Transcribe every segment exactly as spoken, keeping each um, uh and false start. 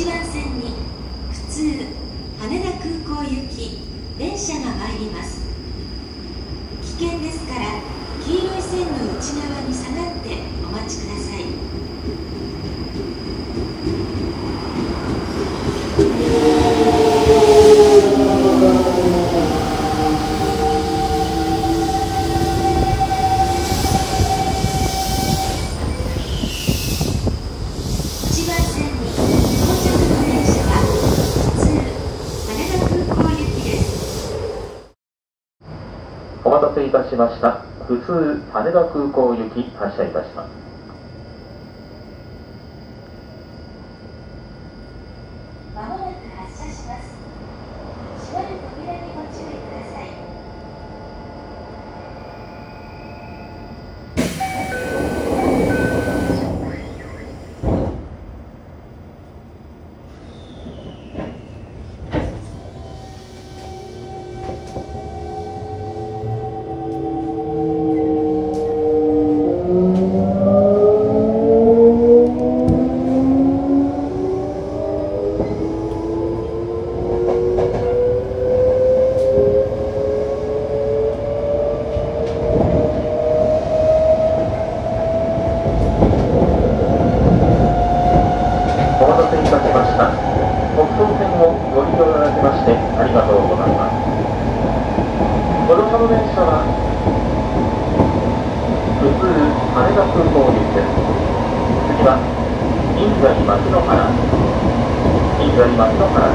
ちばん線に普通羽田空港行き電車が参ります。危険ですから黄色い線の内側に下がってお待ちください。 お待たせいたしました。普通羽田空港行き発車いたします。 まもなく発車します。閉まる扉にご注意ください。 お待たせいたしました。北東線をご利用いただきましてありがとうございます。ご乗車の電車は普通羽田空港行きです。次は印西牧之原、印西牧之原です。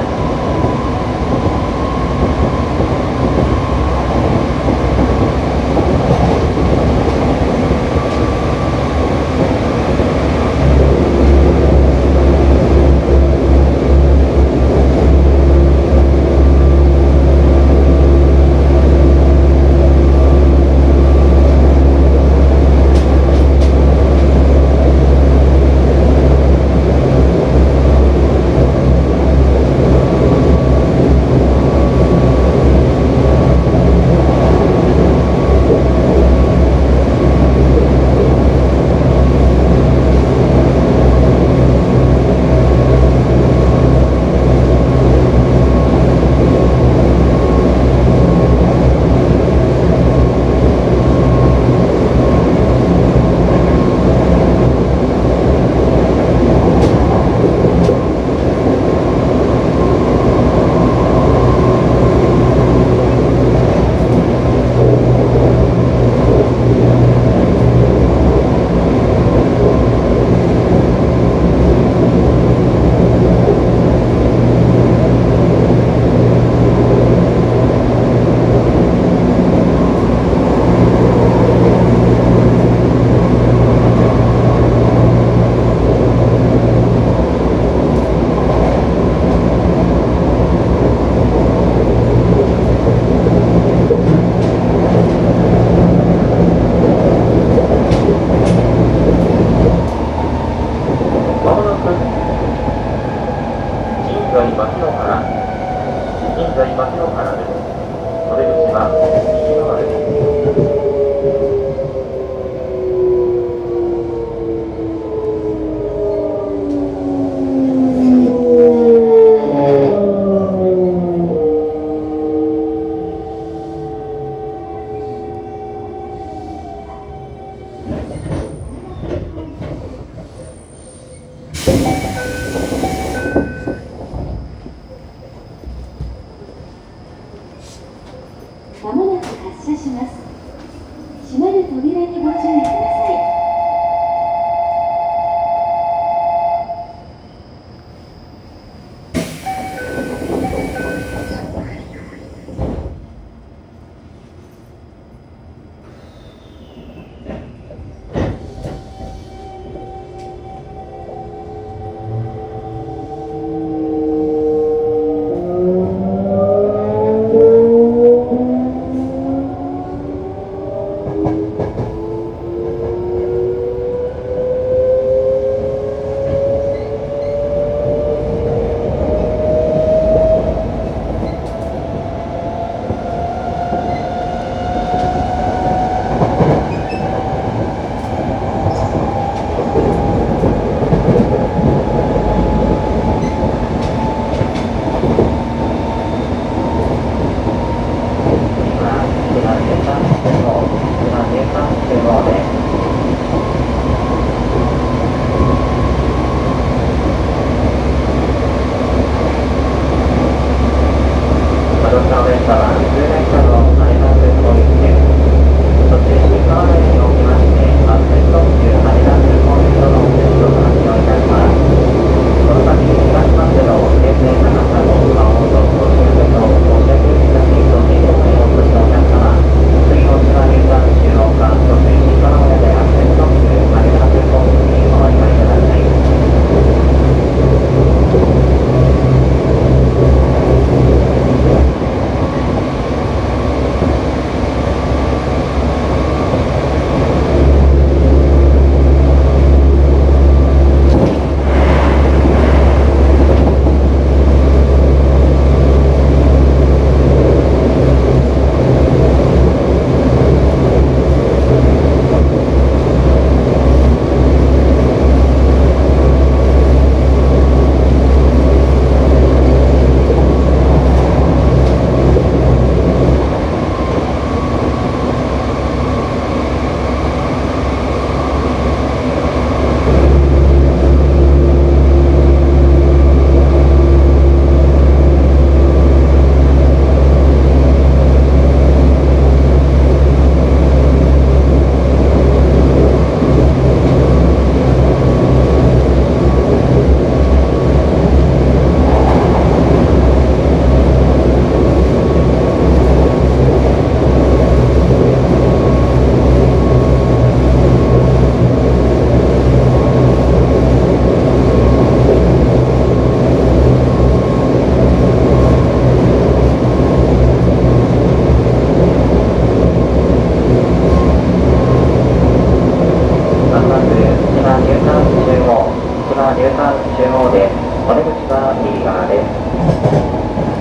ます千葉ニュータウン中央、千葉ニュータウン中央でお出口は右側です。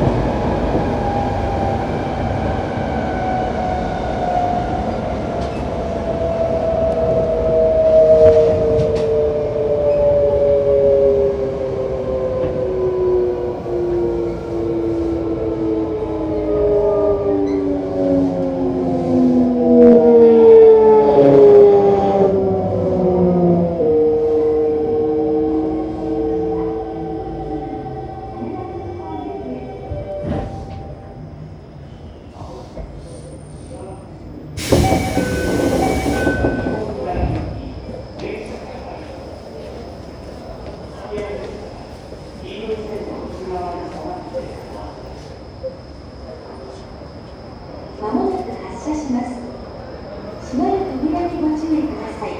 まもなく発車します。閉まる扉にご注意ください。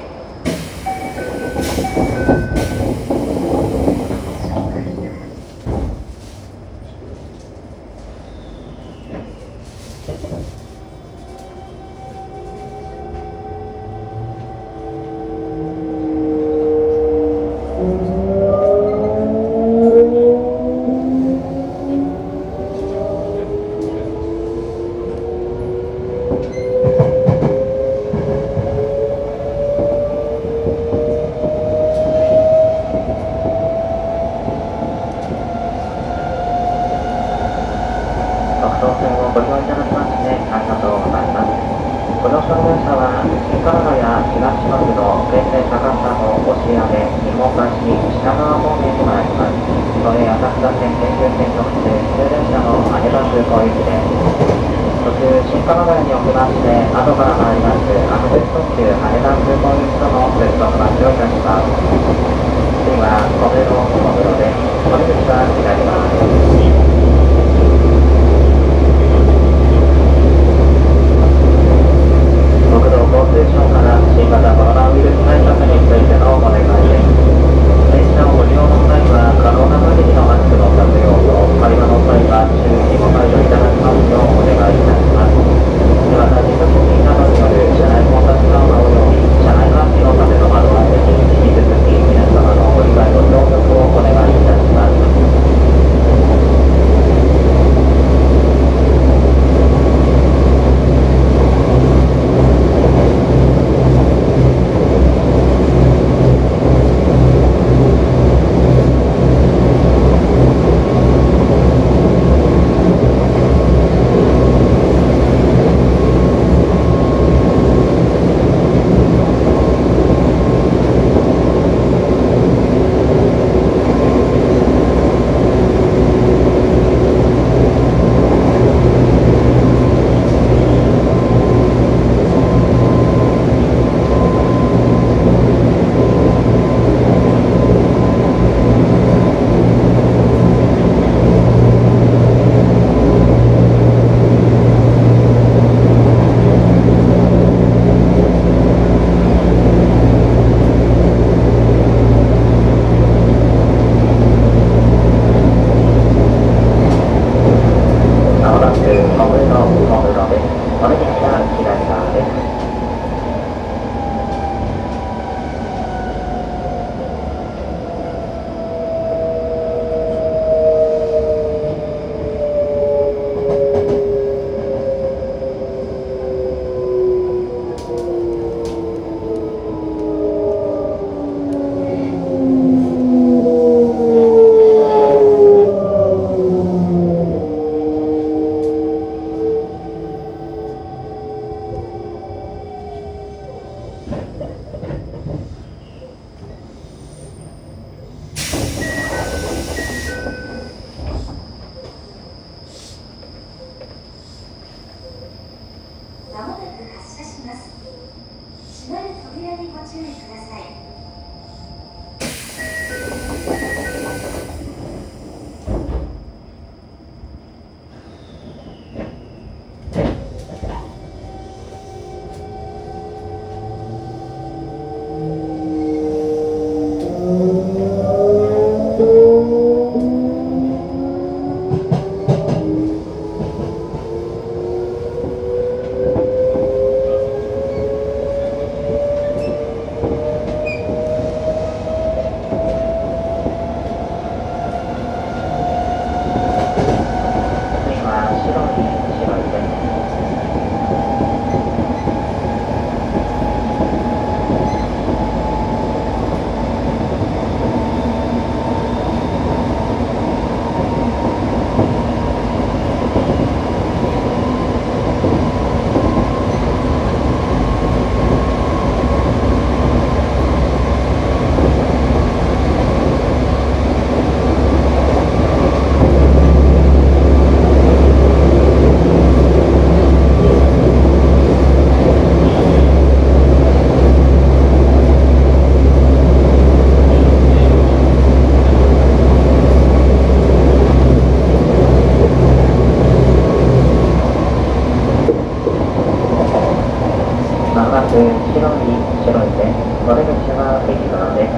特等線をご利用いただきましてありがとうございます。ご乗車の電車は新川原や東四国の京成高砂の押屋で日本橋品川方面に参ります。都営浅草線京急線特急普通電車の羽田空港行きです。途中新川原におきまして後から参りますアクセス特急羽田空港行きとの接続待ちをいたします。次は小室小室です。お出口は左側です。国土交通省から新型コロナウイルス対策についてのお願いです。電車をご利用の際は可能な限りのマスクの着用と会話の際は注意にご配慮いただきますようお願いいたします。また自動車などによる車内混雑緩和及び車内換気のための窓開けに引き続き皆様のご理解ご協力をお願いいたします。 いて、お出口は右側です。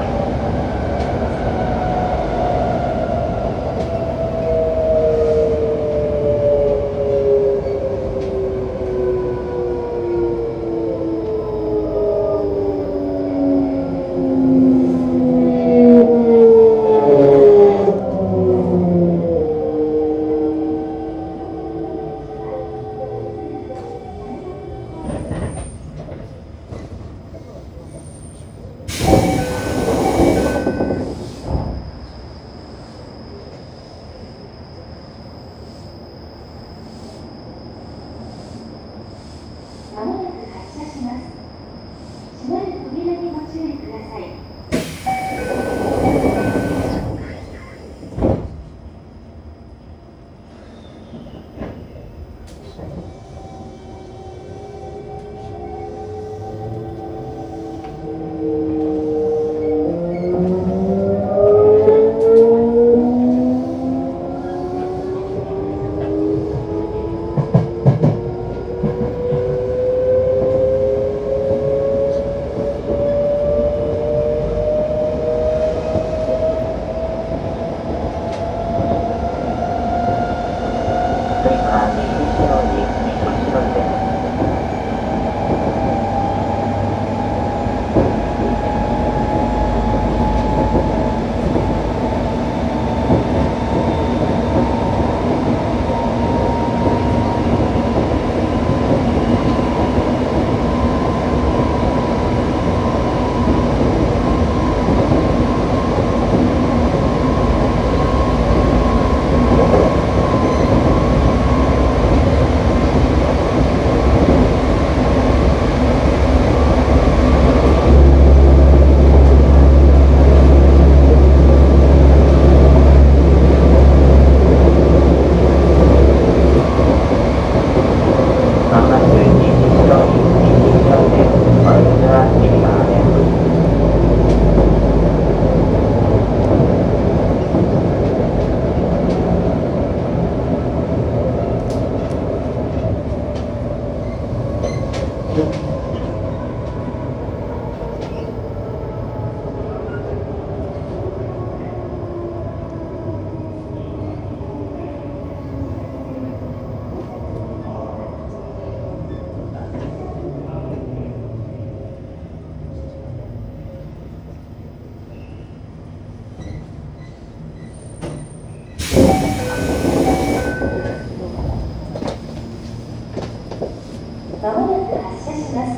まもなく発車します。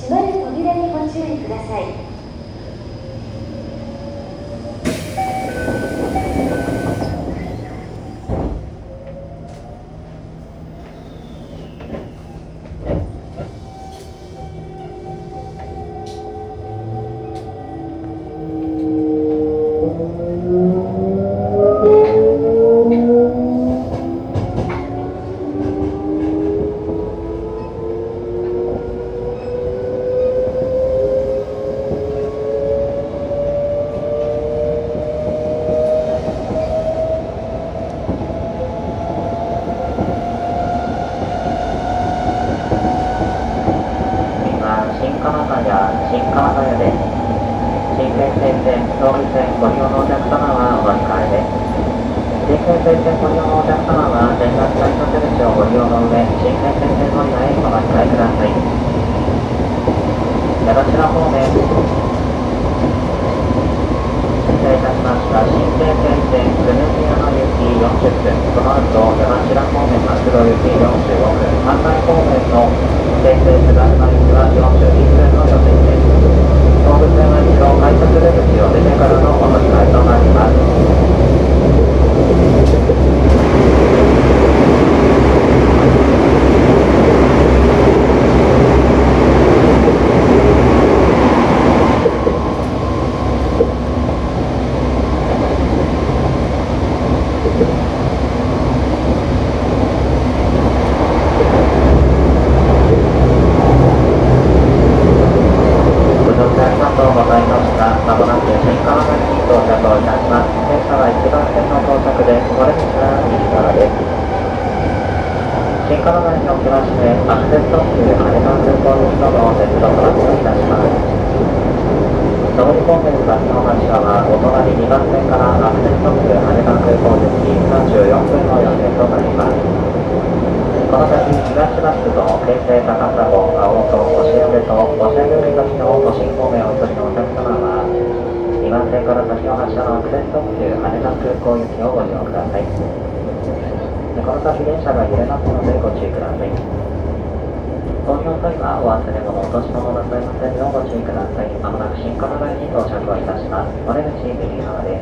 閉まる扉にご注意ください。 新金沢におきまして、アクセス特急羽田空港行きとの鉄道トラックいたします。上り方面先の発車は、お隣にばん線からアクセス特急羽田空港行きさんじゅうよんぷんの予定となります。この先、東バスと京成高砂、青と押上と押上より先の都心方面をお急ぎのお客様は、にばん線から先の発車のアクセス特急羽田空港行きをご利用ください。この先電車が揺れますのでご注意ください。搭乗際はお忘れ物、落とし物なさいませんようご注意ください。まもなく新金沢に到着をいたします。お出口右側です。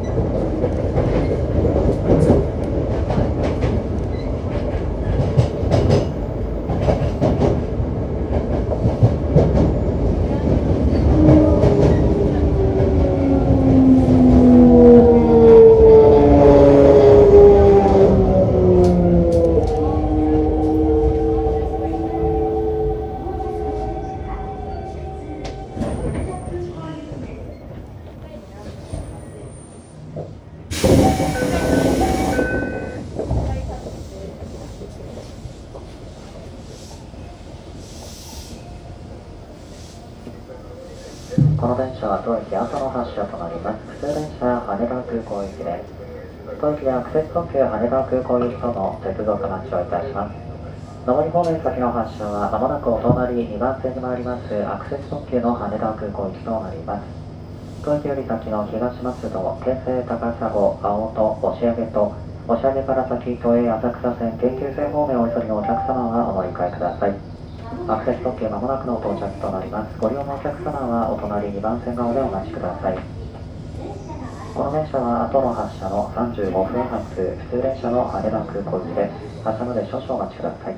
この電車は当駅朝の発車となります。普通電車羽田空港行きです。当駅でアクセス特急羽田空港行きとの接続待ちをいたします。上り方面先の発車はまもなくお隣にばん線に回りますアクセス特急の羽田空港行きとなります。当駅より先の東松戸、京成高砂、青と押上と押上から先都営浅草線、京急線方面をお急ぎのお客様はお乗り換えください。アクセス特急まもなくの到着となります。ご利用のお客様はお隣にばん線側でお待ちください。この電車は後の発車のさんじゅうごふん発、普通電車の羽田空港行きです。発車まで少々お待ちください。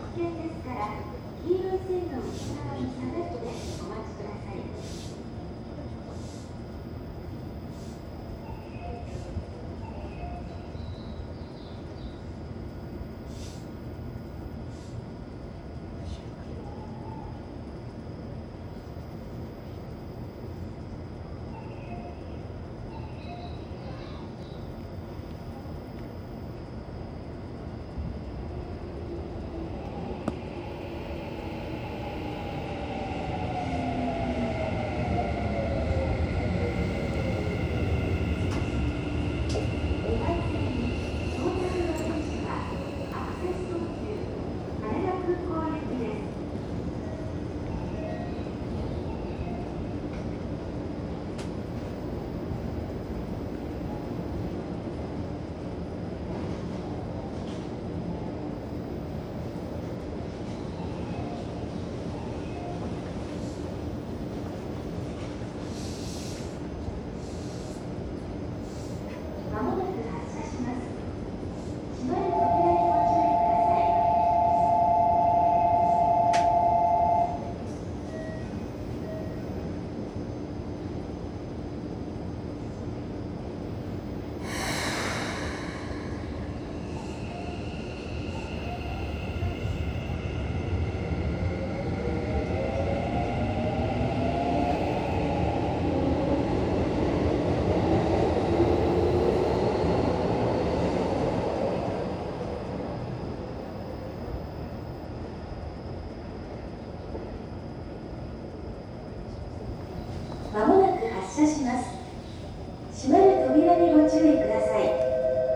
まもなく発車します。閉まる扉にご注意ください。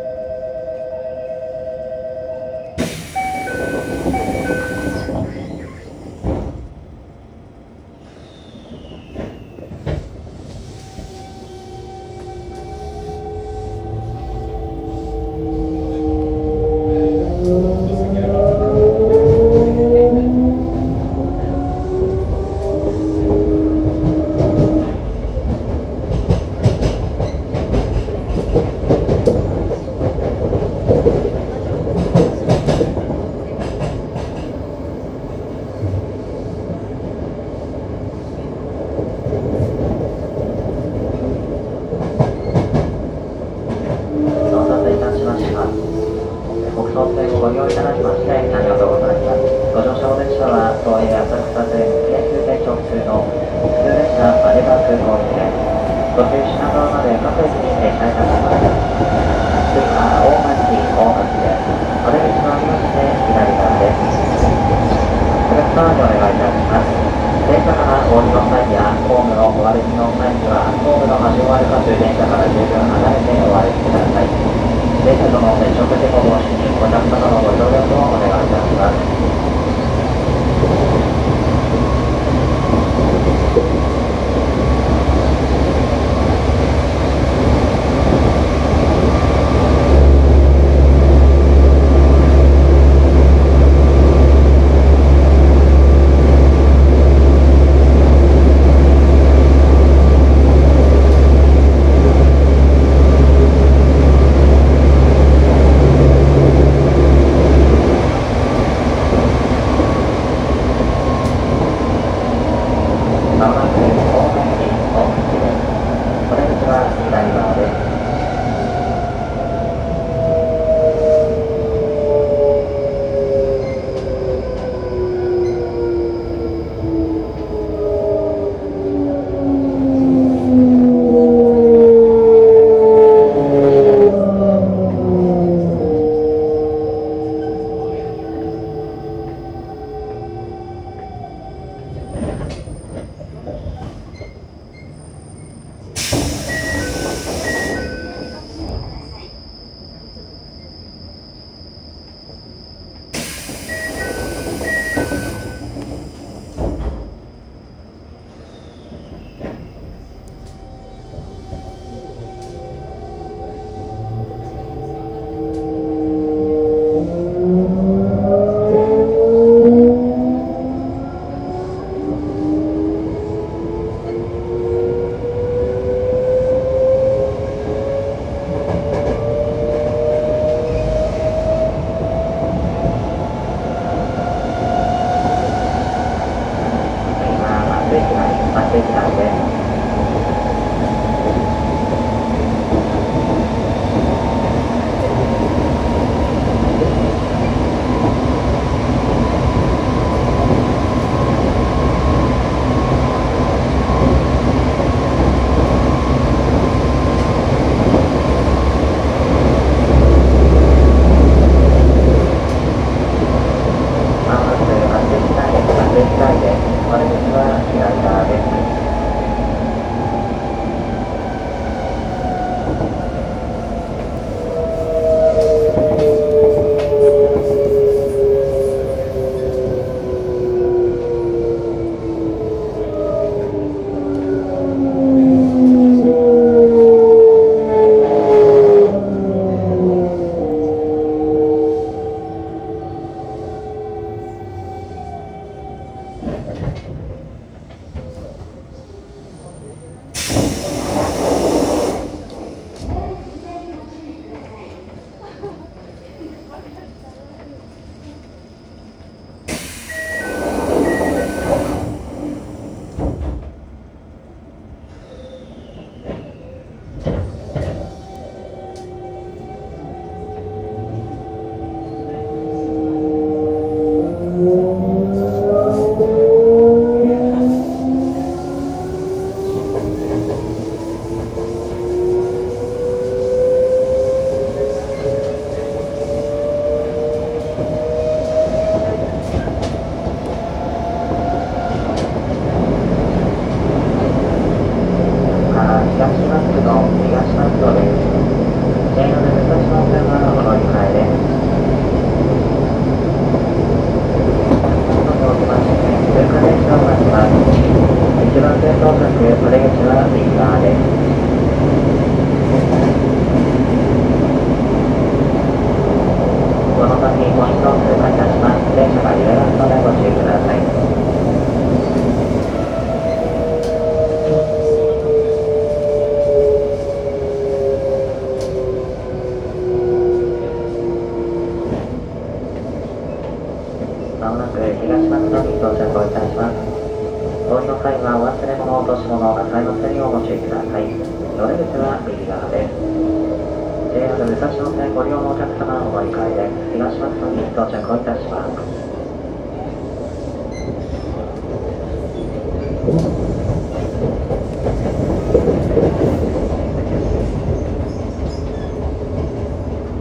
ご利用いただきましてありがとうございます。ご乗車の列車は東映浅草線京急線直通の普通列車羽田空港行きです。途中品川まで各駅に停車いたします。次は大町大町です。お出口の側にお願いいたします。電車からお降りの際やホームのお歩きの際にはホームの端を歩かず電車から十分離れてお歩きください。電車との接触事故防止にお客様のご協力をお願いいたします。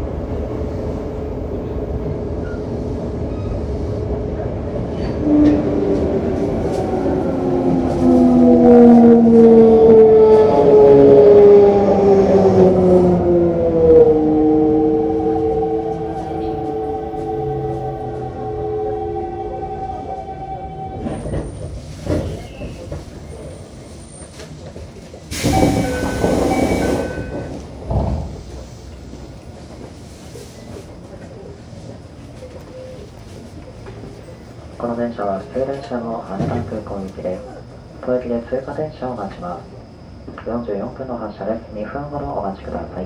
うん。 車は普通電車の羽田空港行きです。当駅で通過電車を待ちます。よんじゅうよんぷんの発車です。にふんほどお待ちください。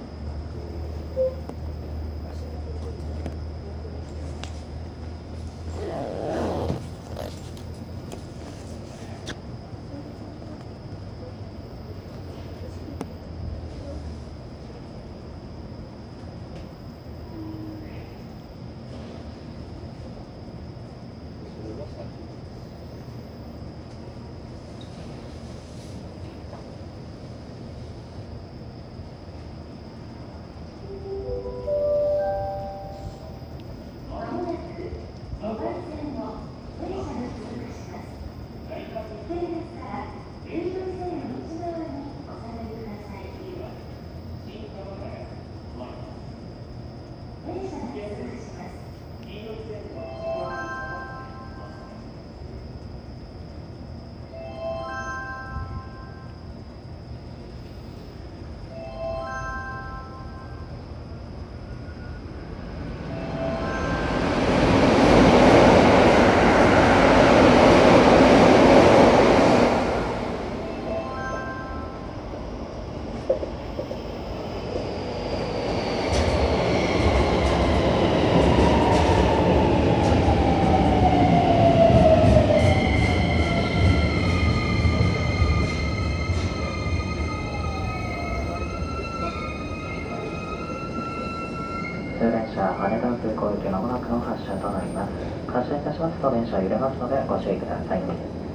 羽田空港行きまもなくの発車となります。発車いたしますと電車揺れますのでご注意ください。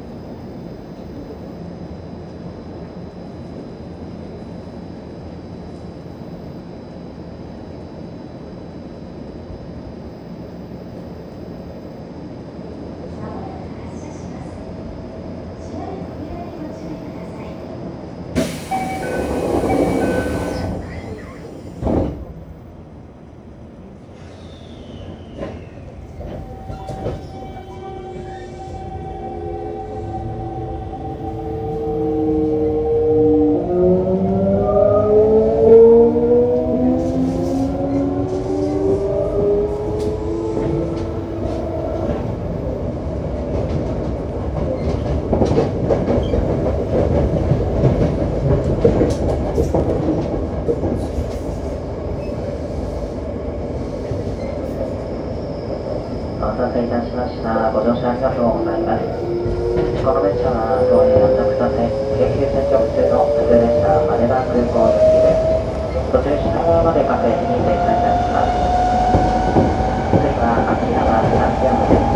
お待たせいたしました。ご乗車ありがとうございます。この電車は当園を着させ、京急線直通の普通電車羽田空港行きです。途中品川まで各駅に停車いたします。次は秋山、秋山です。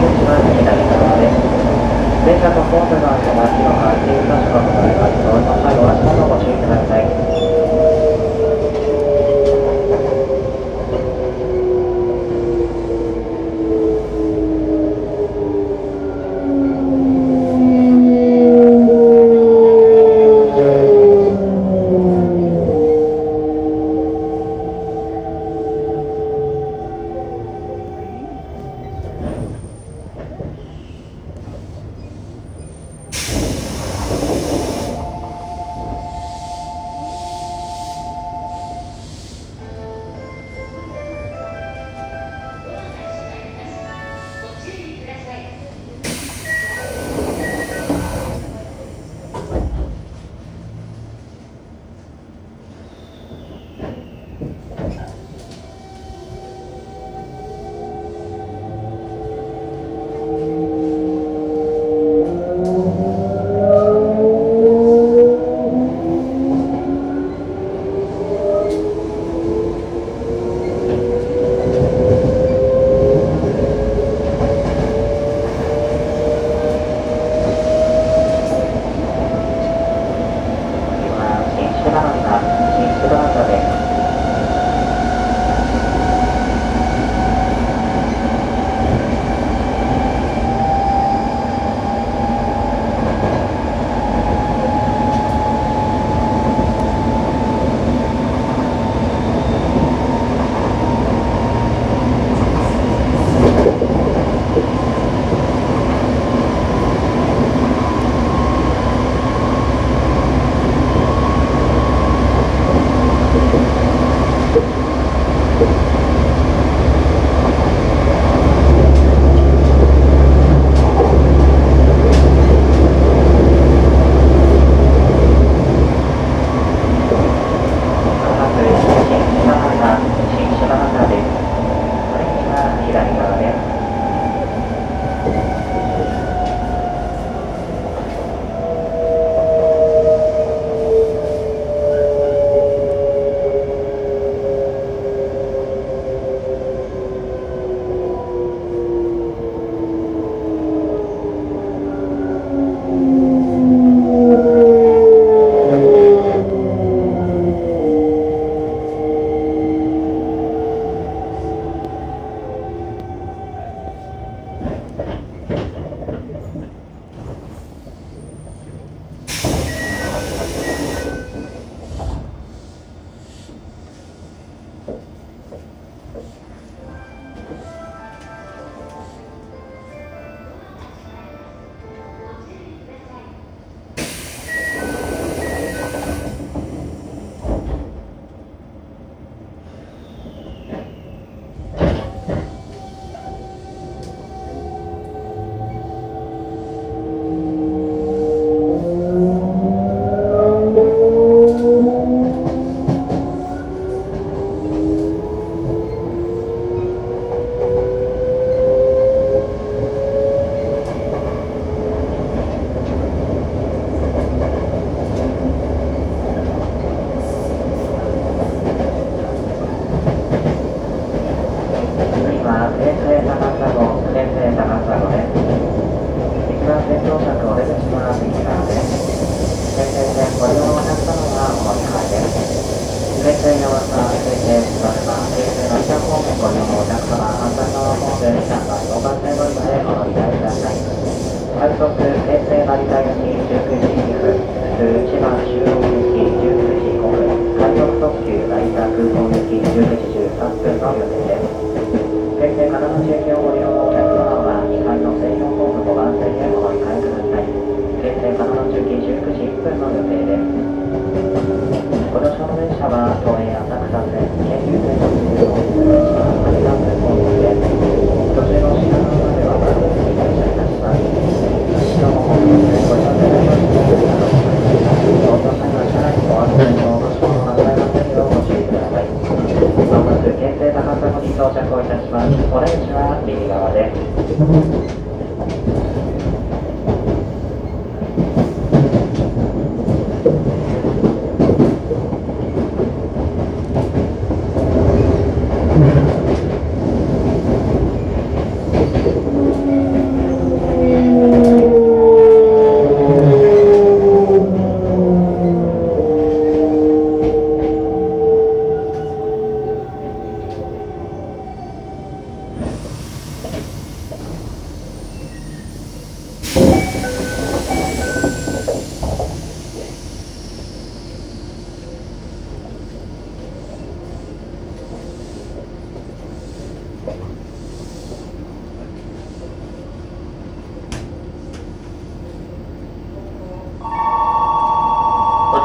口は左側です。電車とホームが狭きの空いている箇所がございますので、その際は足元ご注意ください。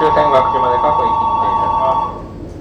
終線学士まで各駅停車します。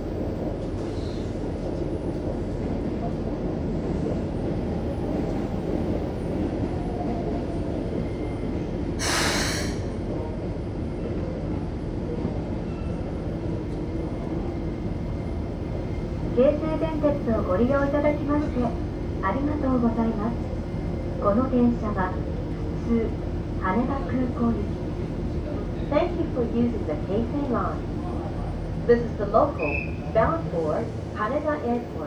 京成電鉄をご利用いただきましてありがとうございます。この電車は普通羽田空港行き。 Thank you for using the Keisei line. This is the local bound for Haneda Airport.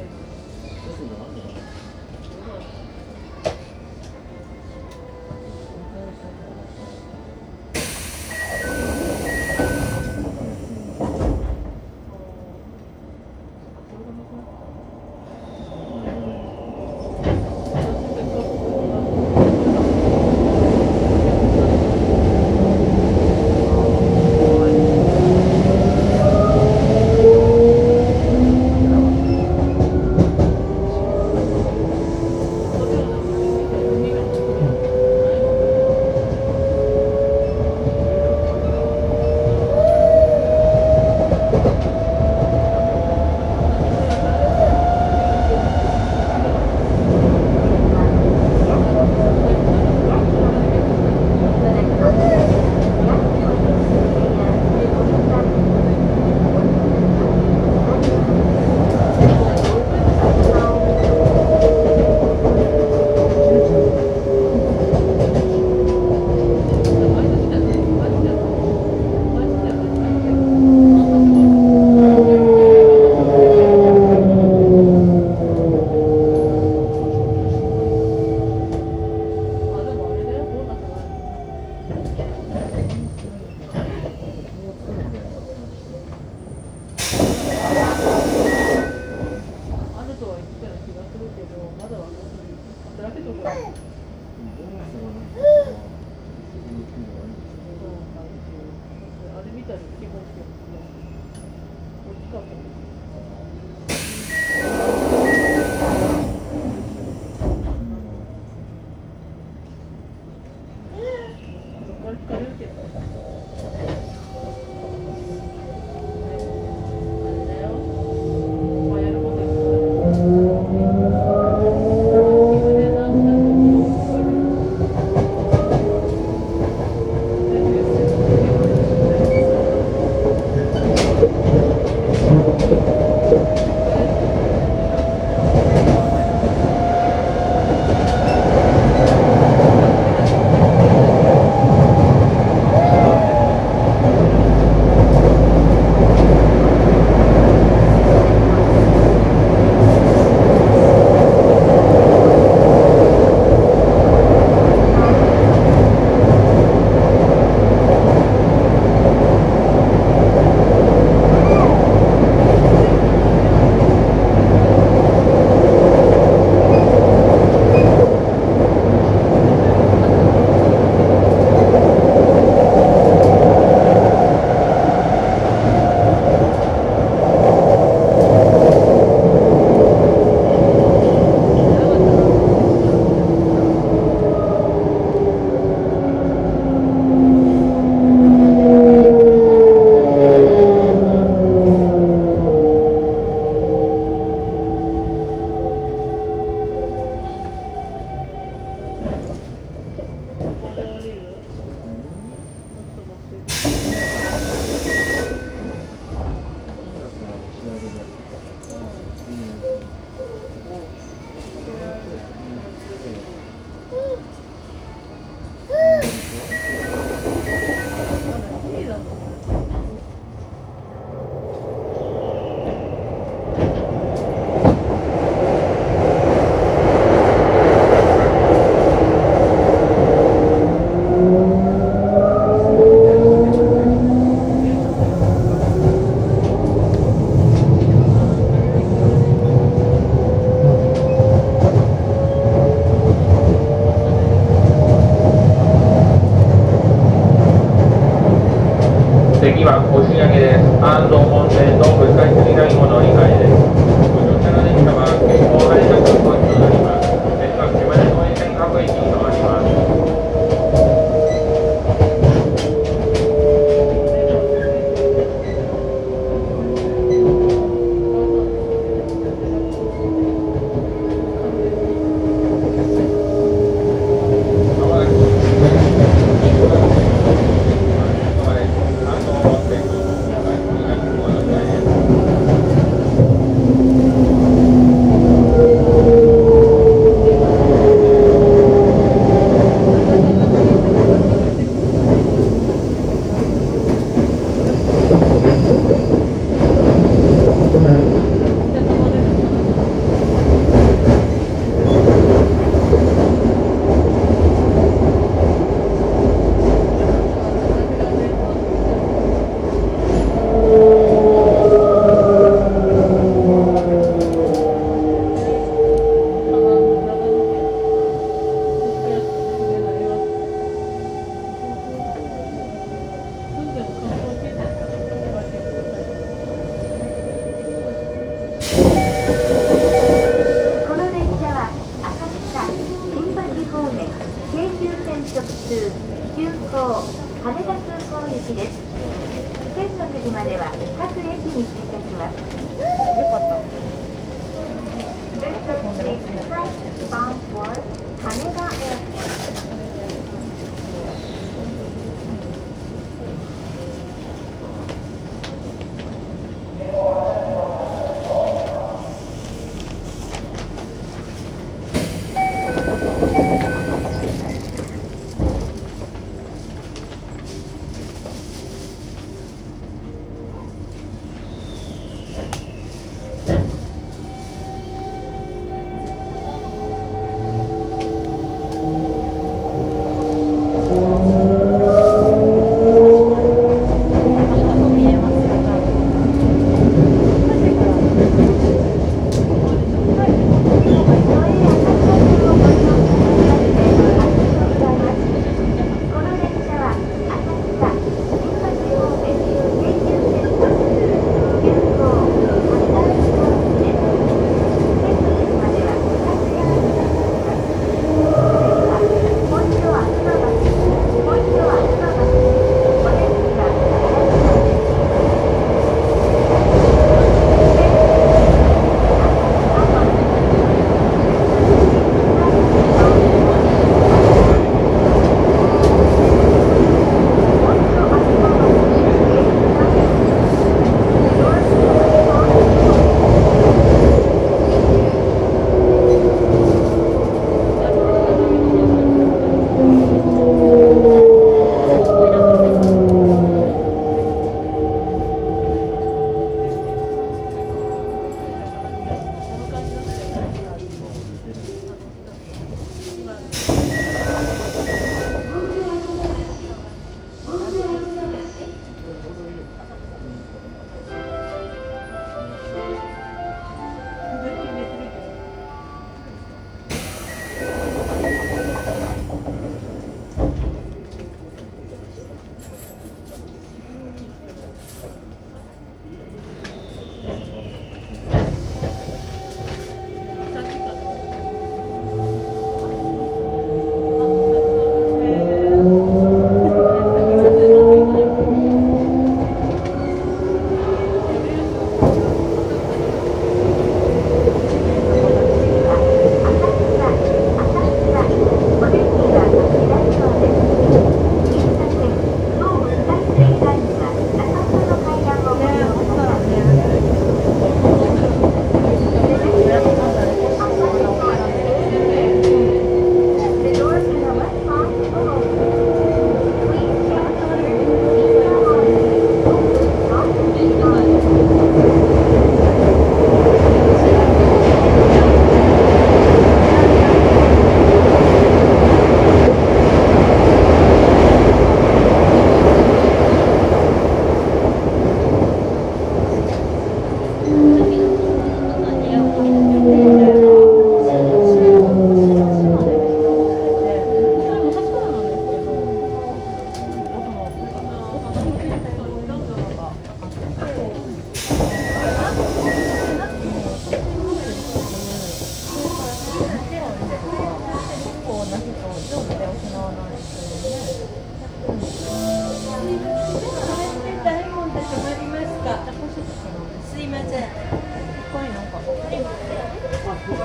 次は押上げです。安藤本線のブスカイツリーラインを乗り換えです。ご乗車の電車は結構晴れた空港となります。ですが、島根公園線各駅に停まります。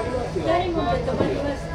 左もで止まりました。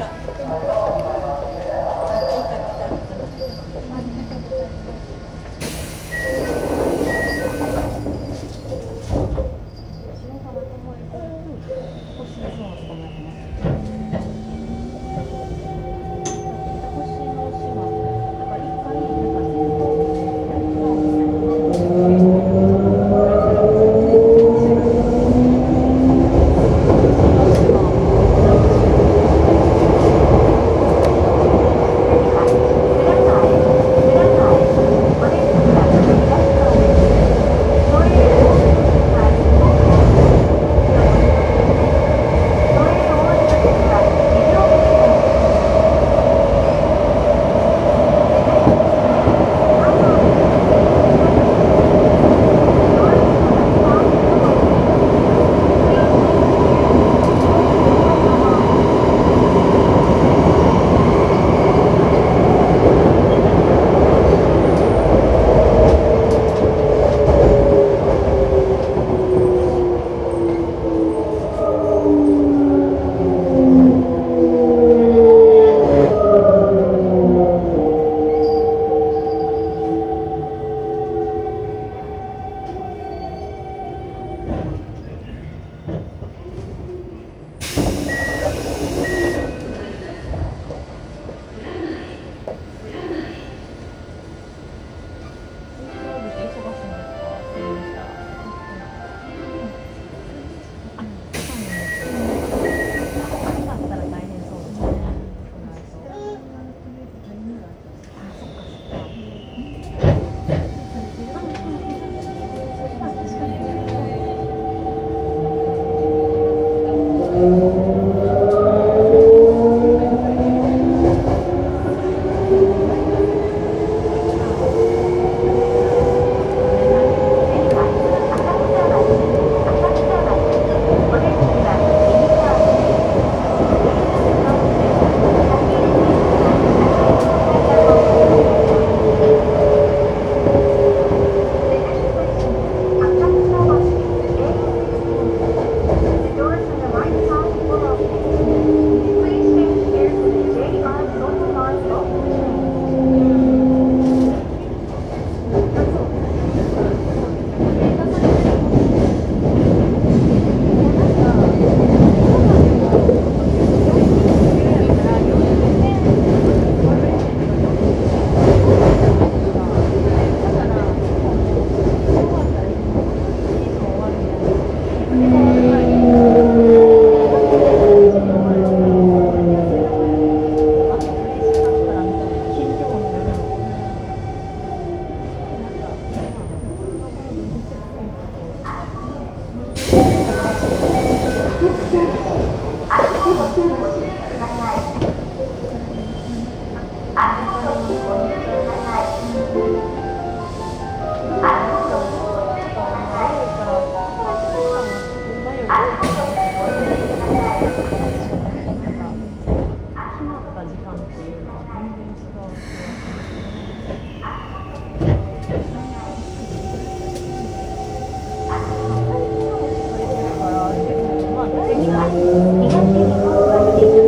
東日本は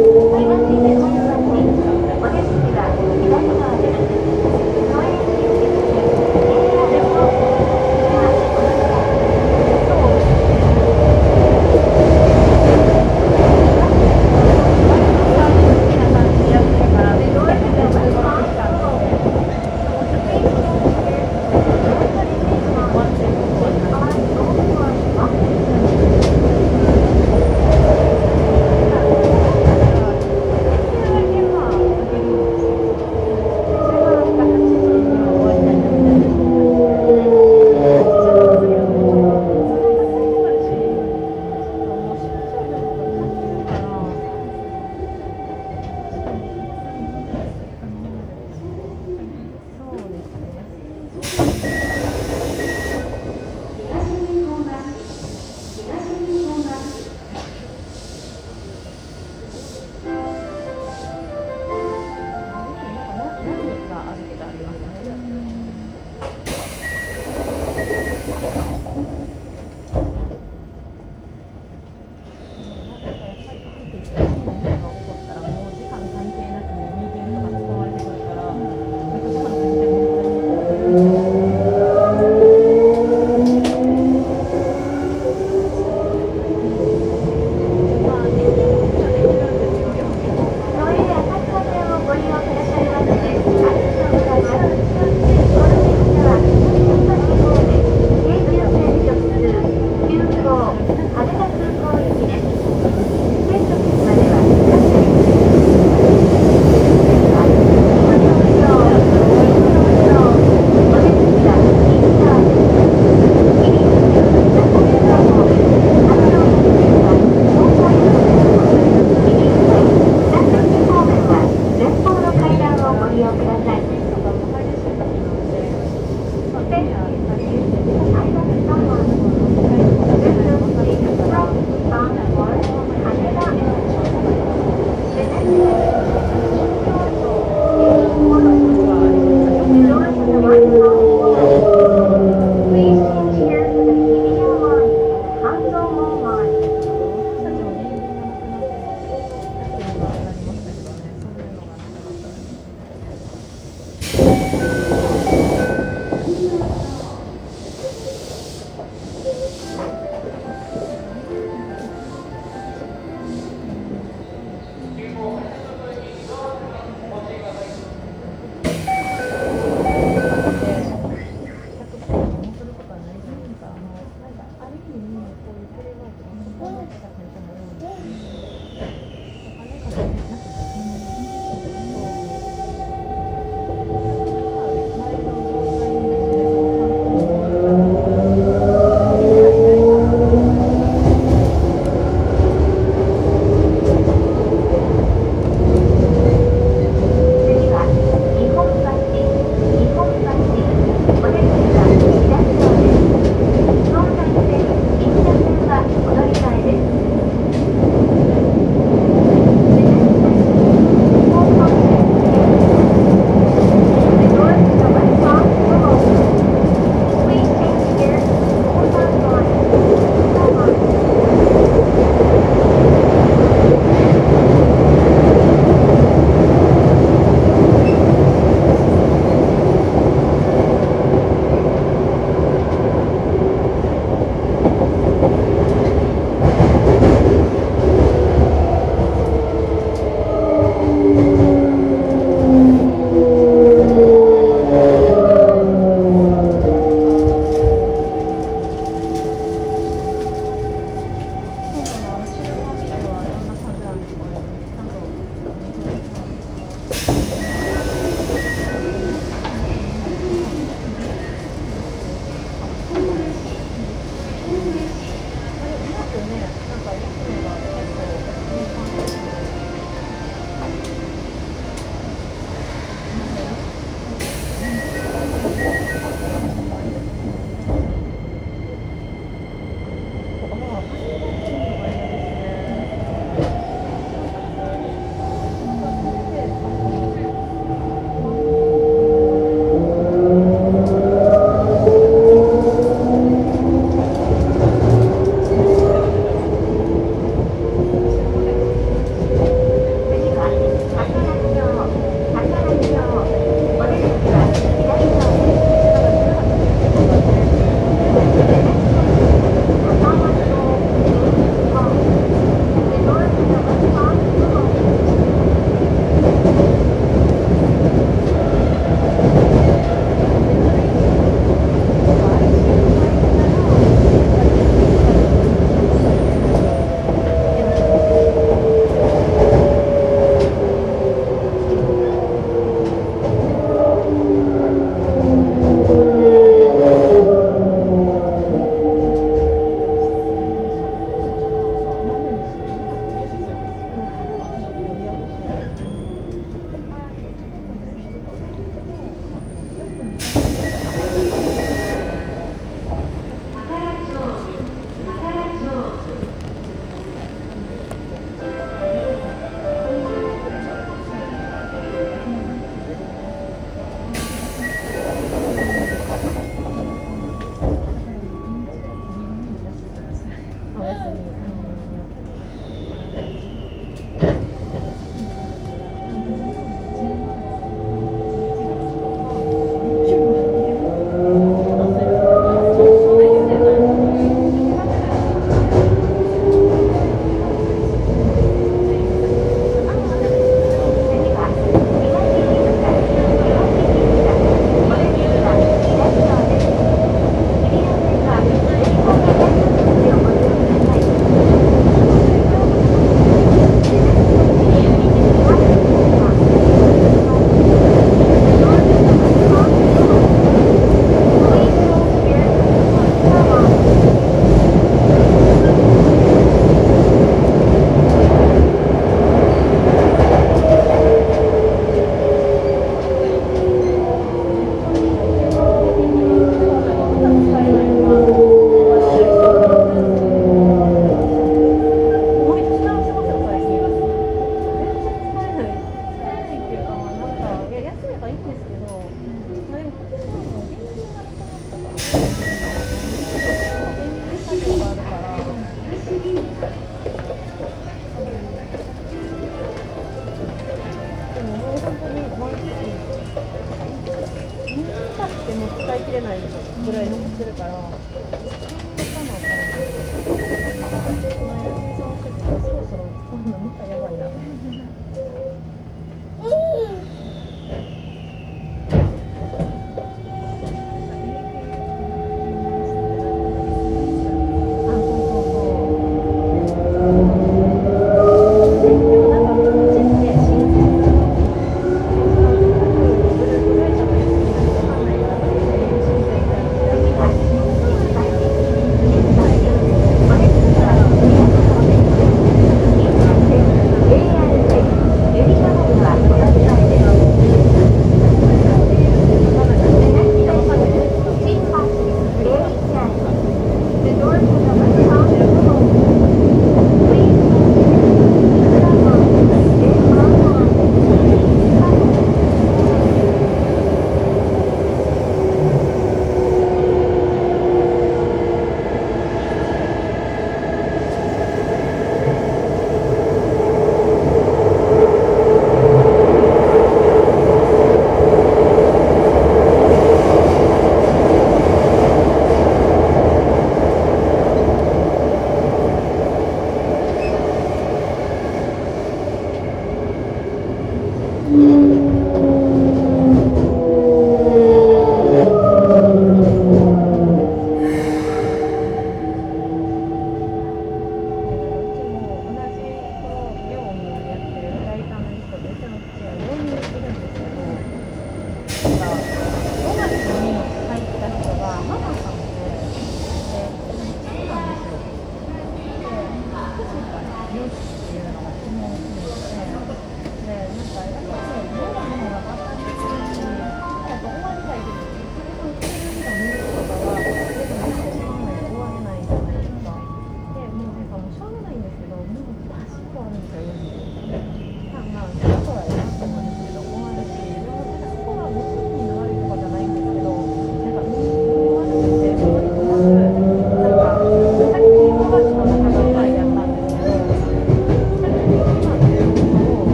れないぐらい残ってるから。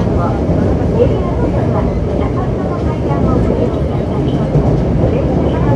エリアの中は中野の階段をお降りください。電車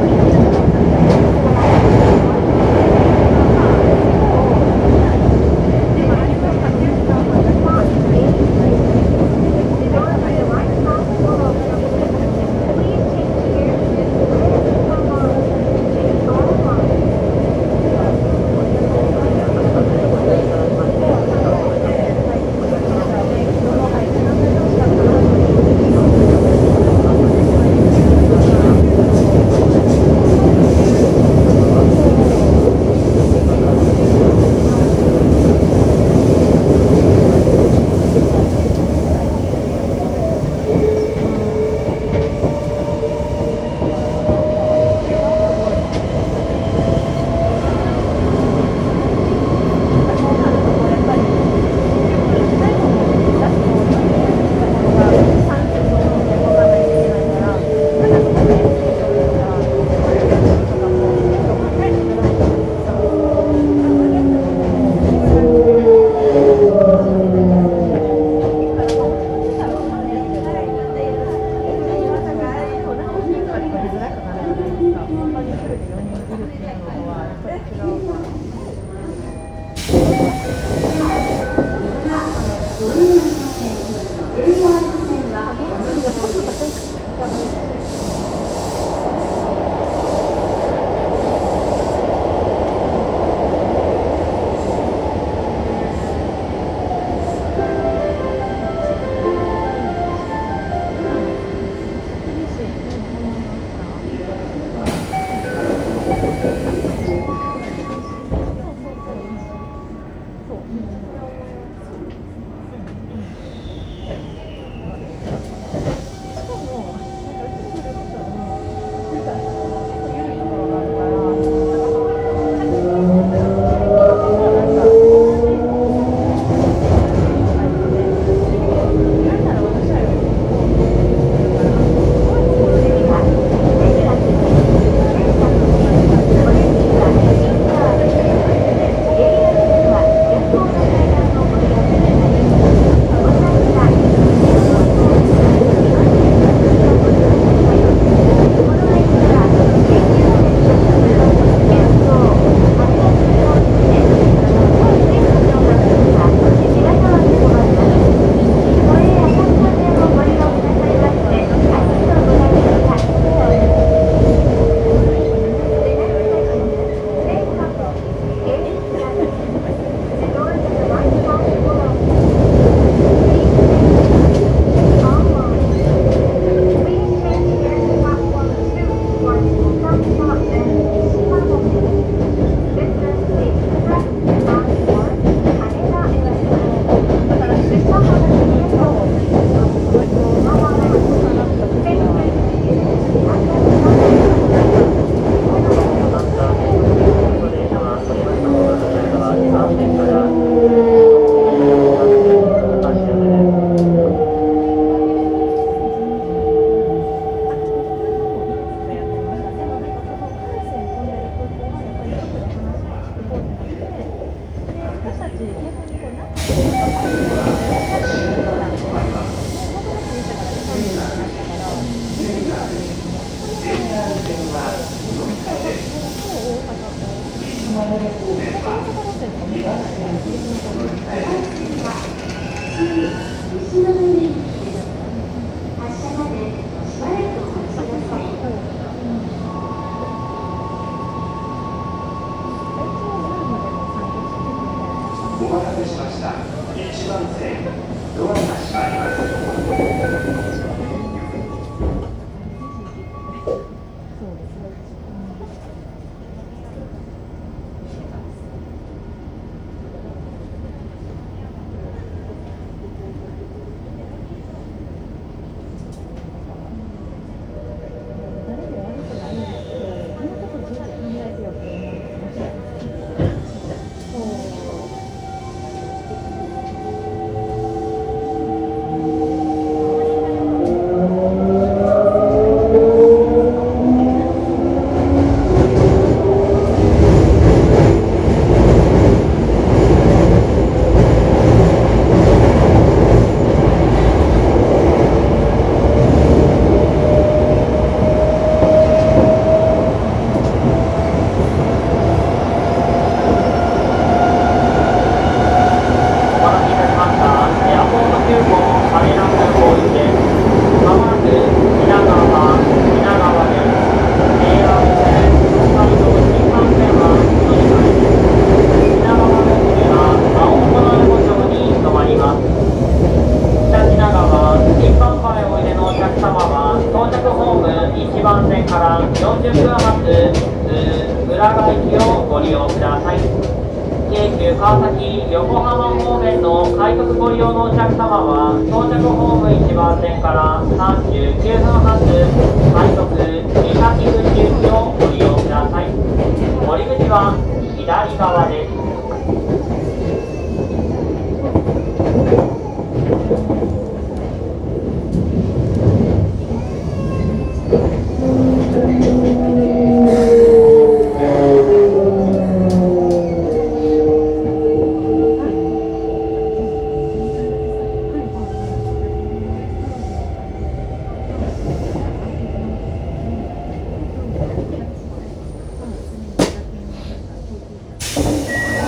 ご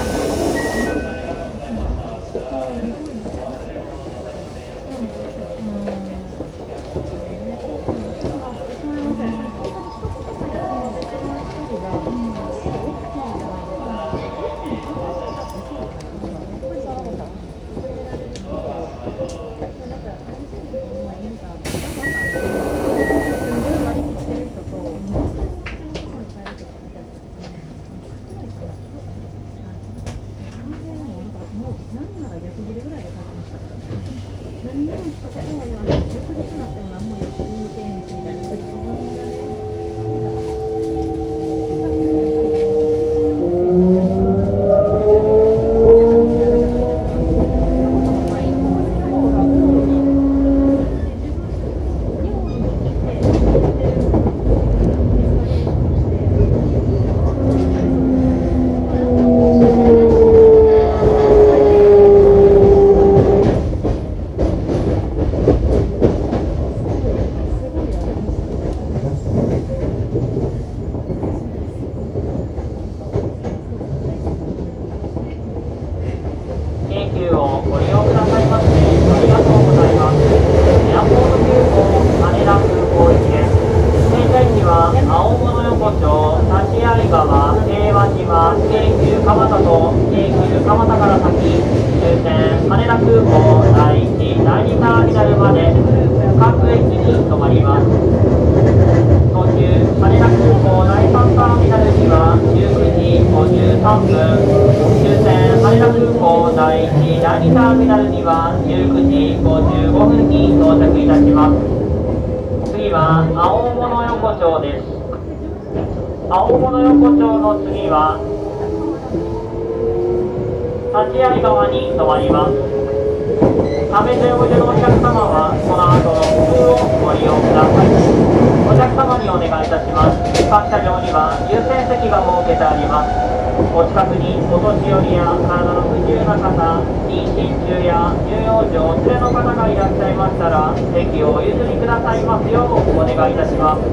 に止まります。途中、羽田空港第さんターミナルにはじゅうくじごじゅうさんぷん、終点羽田空港第いち、だいにターミナルにはじゅうくじごじゅうごふんに到着いたします。次は青物横丁です。青物横丁の次は立会川に止まります。食べておいでのお客様はこの後の普通をご利用ください。お客様にお願いいたします。各車両には優先席が設けてあります。お近くにお年寄りや体の不自由な方、妊娠中や乳幼児お連れの方がいらっしゃいましたら席をお譲りくださいますようお願いいたします。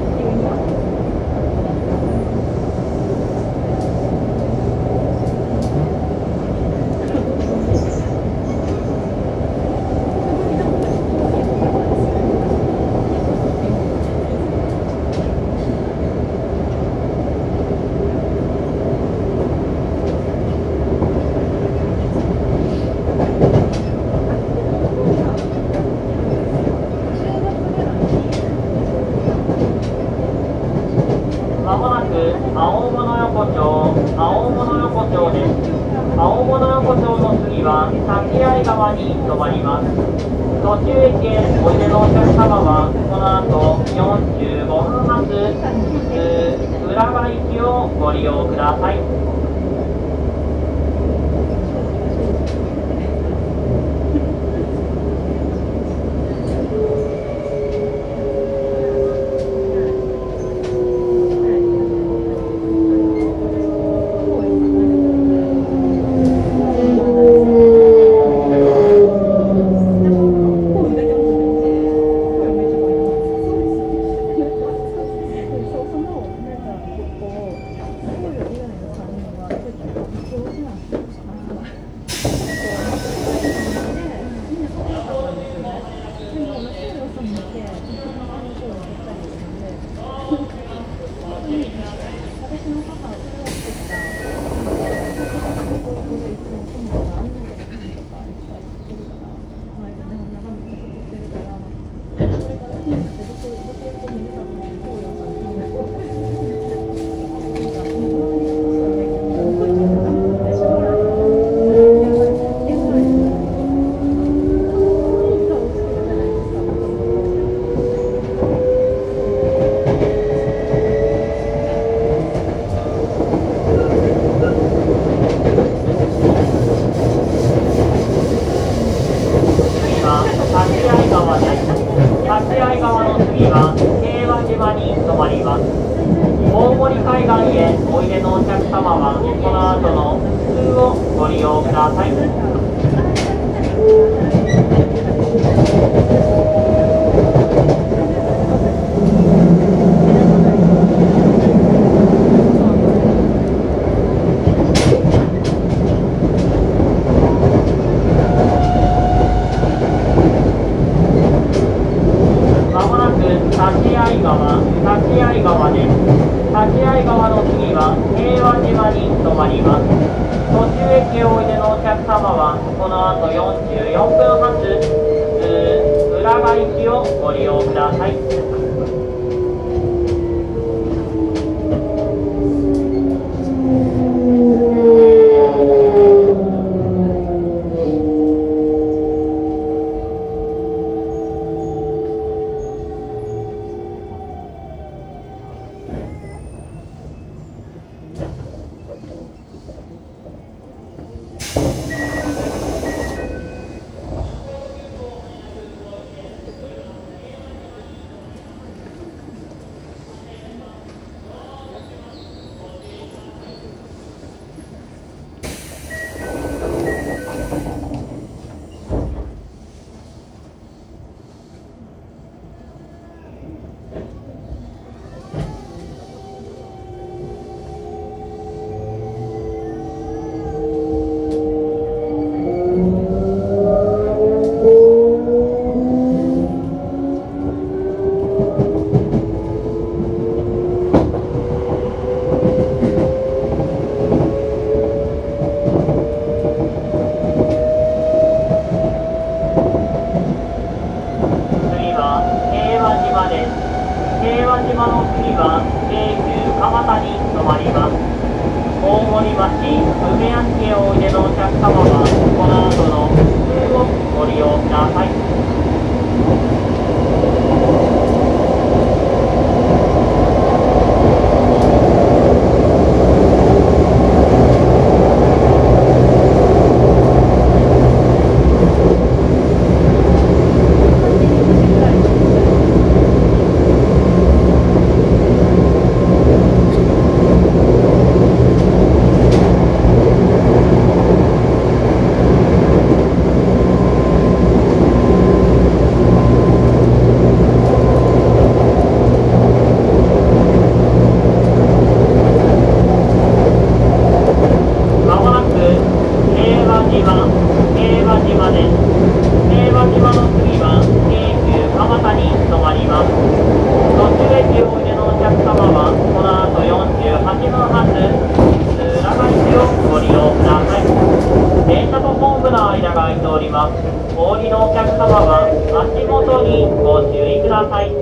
まもなく青物横丁、青物横丁です。青物横丁の次は立会川に止まります。途中駅へおいでのお客様はこの後よんじゅうごふん発普通浦賀行きをご利用ください。大森海岸へおいでのお客様はこの後の普通をご利用ください。まもなく立会川、立会川です。立会川の次は平和島に止まります。途中駅へおいでのお客様はこの後よんじゅうよんぷん発普通浦賀行きをご利用ください。 は京急蒲田に停まります。大森町梅屋敷へおいでのお客様はこの後の普通をご利用ください。お降りのお客様は足元にご注意ください。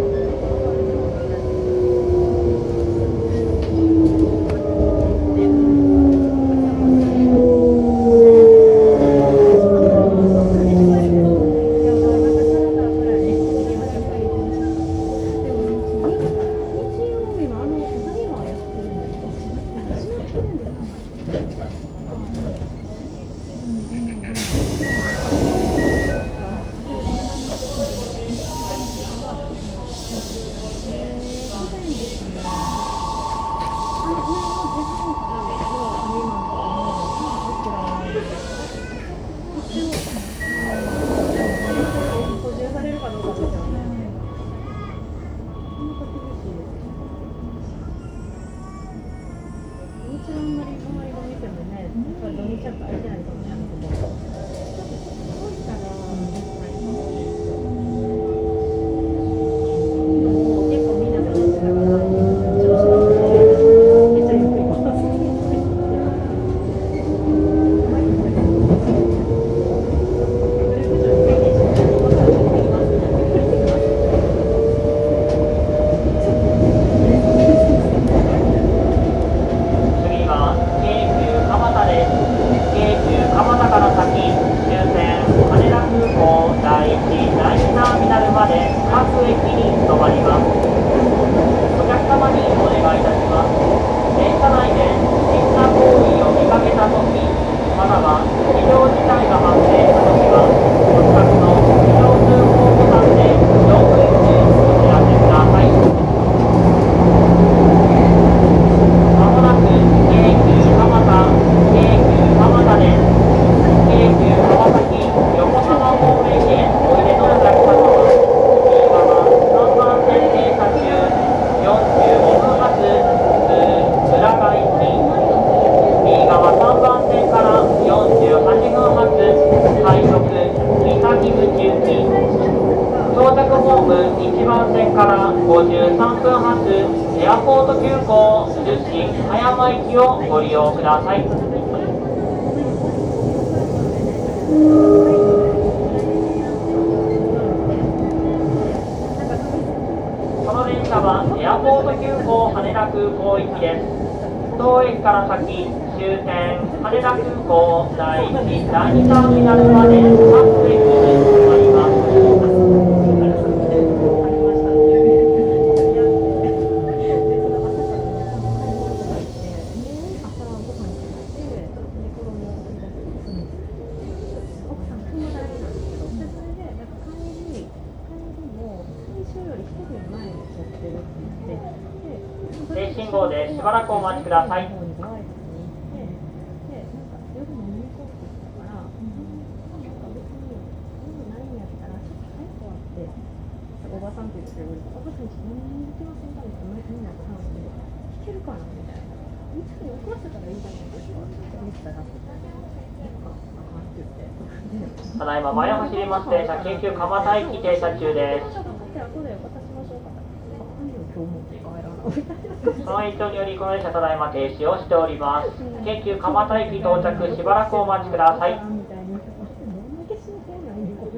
ごじゅうさんぷん発エアポート急行逗子葉山行きをご利用ください。この電車はエアポート急行羽田空港行きです。当駅から先終点羽田空港第いち、だいにターミナルまで各駅に停まります。停止信号でしばらくお待ちください。ただいま前を走ります電車京急蒲田駅停車中です。その延長によりこの電車ただいま停止をしております。京急蒲田駅到着しばらくお待ちください。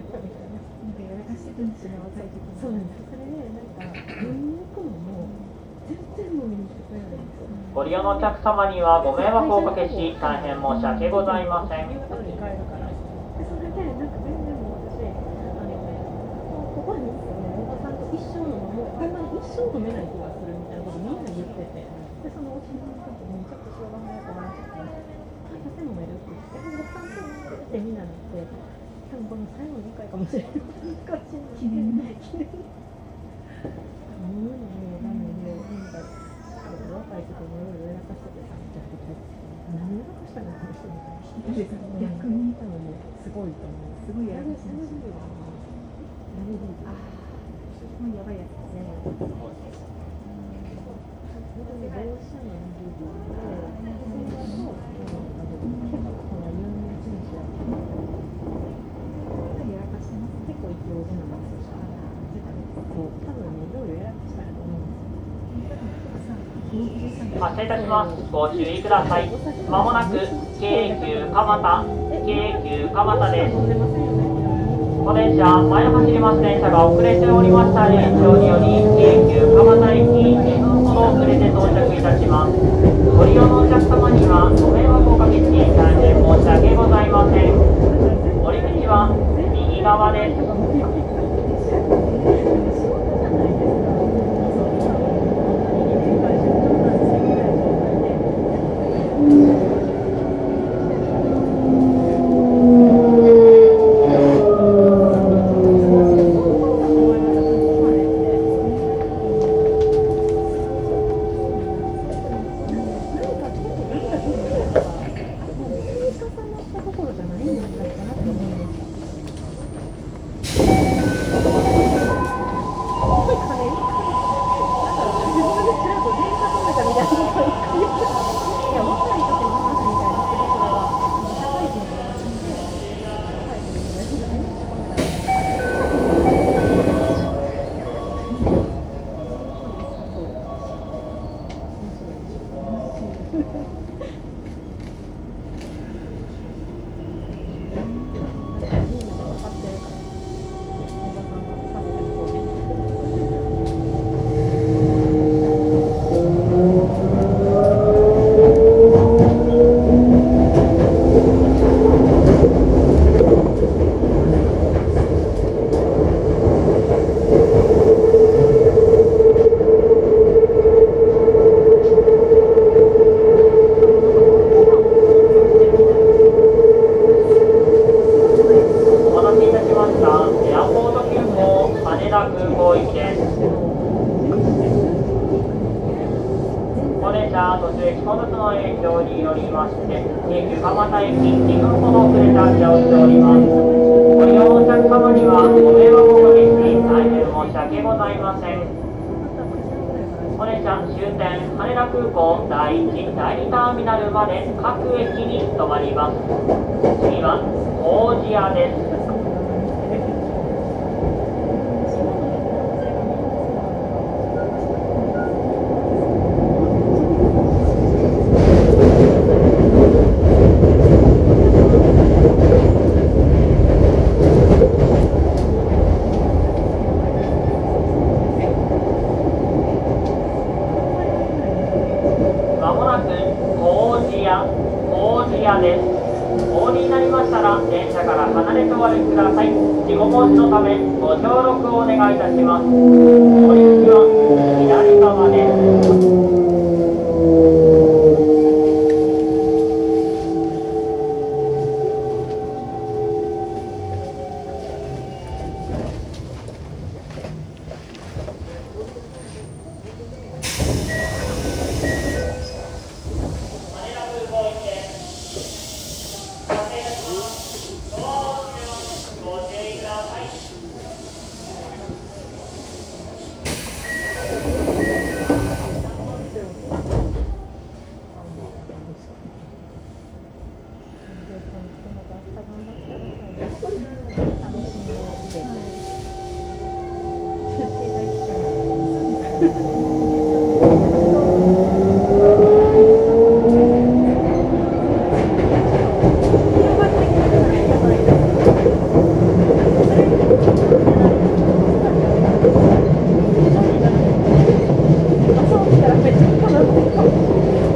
あご利用のお客様にはご迷惑をおかけし、大変申し訳ございません。 一生飲めない気がするみたいなことみんな言ってて、でそのおしまいの時にちょっとしょうがないからって言って「あ、飲める」って言って「でさんぷんってみんななって、多分この最後のいっかいかもしれない難しい記念記念飲むのもダメで、なんか若い人もいろいろやらかしててさ、めちゃくちゃ何やらかしたのかもしれない。逆に多分ね、すごいと思う。すごいやらかしました。やめるああ、もうやばいやつですね。 発車いたします。ご注意ください。まもなく京急蒲田、京急蒲田です。こ電車、前の走ります電車が遅れておりました影響により、京急蒲田駅にふんほど遅れて到着いたします。ご利用のお客様にはご迷惑をおかけし、大変申し訳ございません。降り口は右側です。 めっちゃ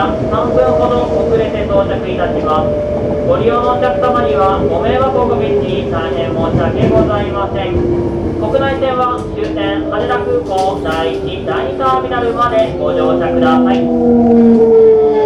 からさんぷんほど遅れて到着いたします。ご利用のお客様にはご迷惑をおかけし大変申し訳ございません。国内線は終点羽田空港だいいち、だいにターミナルまでご乗車ください。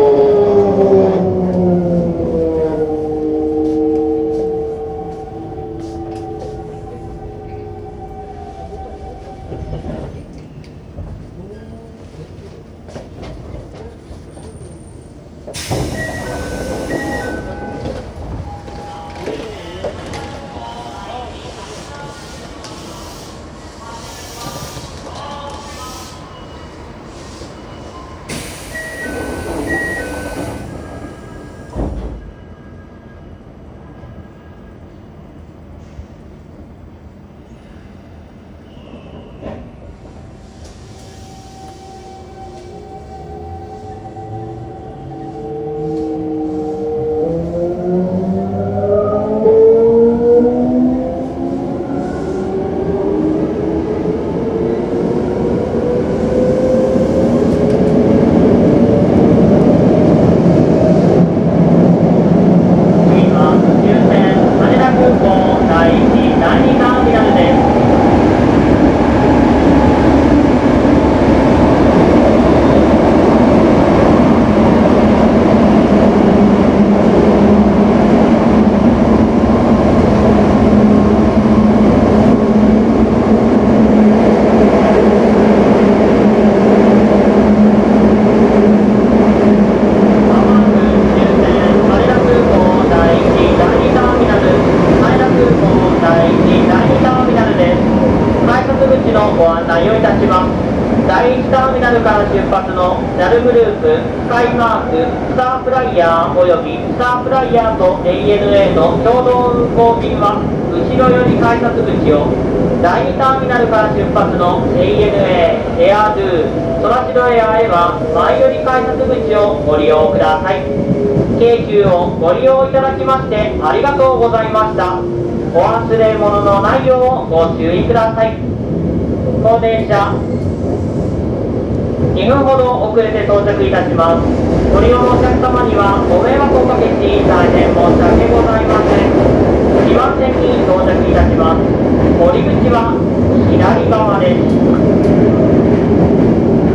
だいいちターミナルから出発の ジャル グループスカイマークスターフライヤーおよびスターフライヤーと エーエヌエー の共同運航便は後ろより改札口を、だいにターミナルから出発の エーエヌエー、エアドゥ、ソラシドエアへは前より改札口をご利用ください。京急をご利用いただきましてありがとうございました。お忘れ物のないようご注意ください。当電車にふんほど遅れて到着いたします。ご利用のお客様にはご迷惑をおかけし大変申し訳ございません。にばん線に到着いたします。降り口は左側です。